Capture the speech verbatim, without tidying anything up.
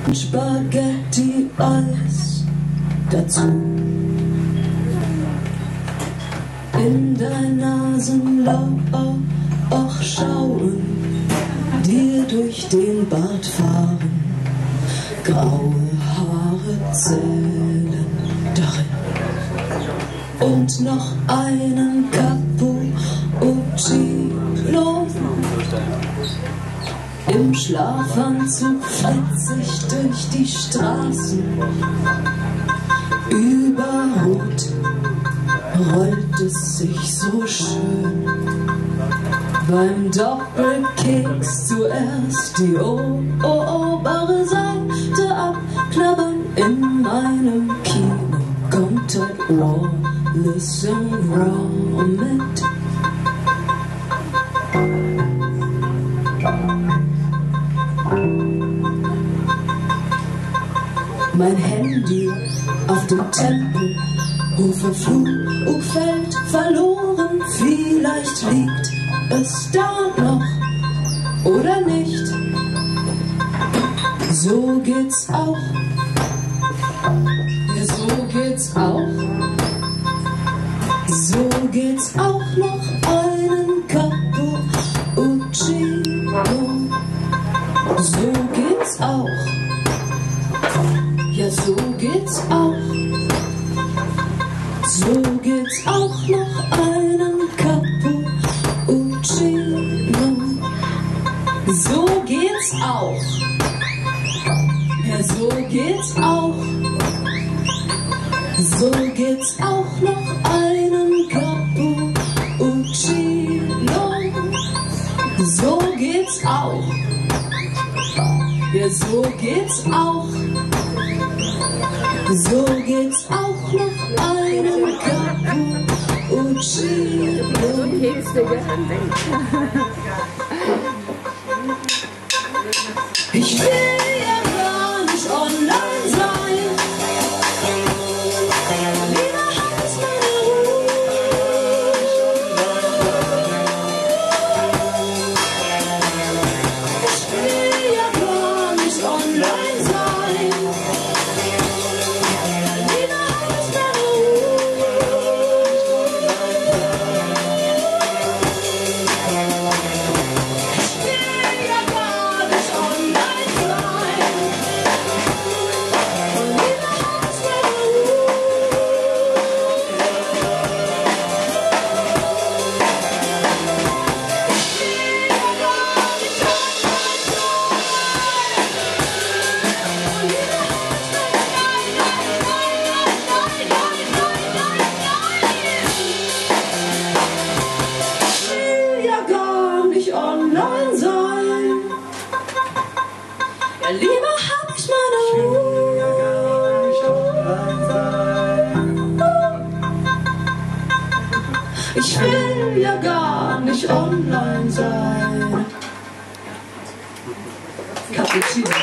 Spaghetti, Eis dazu. In dein Nasenloch schauen, dir durch den Bart fahren, graue Haare zählen darin. Und noch einen Cappuccino. Im Schlafanzug flitz ich durch die Straßen. Über Rot rollt es sich so schön. Beim Doppelkeks zuerst die obere Seite abknabbern. In meinem Kino kommt Todd Wallace im Raum mit. Mein Handy auf dem Tempelhofer Flugfeld verloren. Vielleicht liegt es da noch oder nicht. So geht's auch. Ja, so geht's auch. So geht's auch noch einen Cappuccino. So geht's auch. Ja, so geht's auch. So geht's auch noch einen Cappuccino. So geht's auch. Ja, so geht's auch. So geht's auch noch einen Cappuccino. So geht's auch. Ja, so geht's auch. So geht's auch noch einen Cappuccino. Ich will ja gar nicht online sein. Lieber hab ich meine Ruhe. Ich will ja gar nicht online sein. Online sein. Ja, lieber hab ich meine Ruhe. Ich will ja gar nicht online sein. Cappuccino.